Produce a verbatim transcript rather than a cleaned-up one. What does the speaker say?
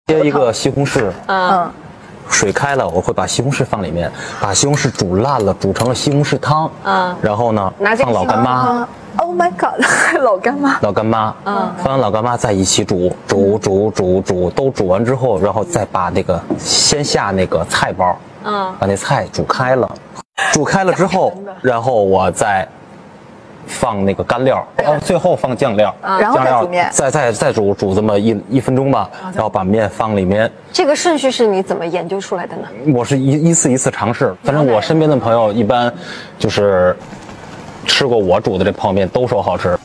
切一个西红柿， 嗯， 水开了，我会把西红柿放里面，把西红柿煮烂了，煮成了西红柿汤。嗯，然后呢，放老干妈。 Oh my god， 老干妈。 老干妈，嗯，放完老干妈再一起煮，煮煮煮煮，都煮完之后，然后再把那个先下那个菜包，嗯，把那菜煮开了，煮开了之后，然后我再放那个干料，然后最后放酱料， 然后再煮面， 再再再煮煮这么一一分钟吧，然后把面放里面。 这个顺序是你怎么研究出来的呢？ 我是一一次一次尝试，反正我身边的朋友一般就是吃过我煮的这泡面都说好吃。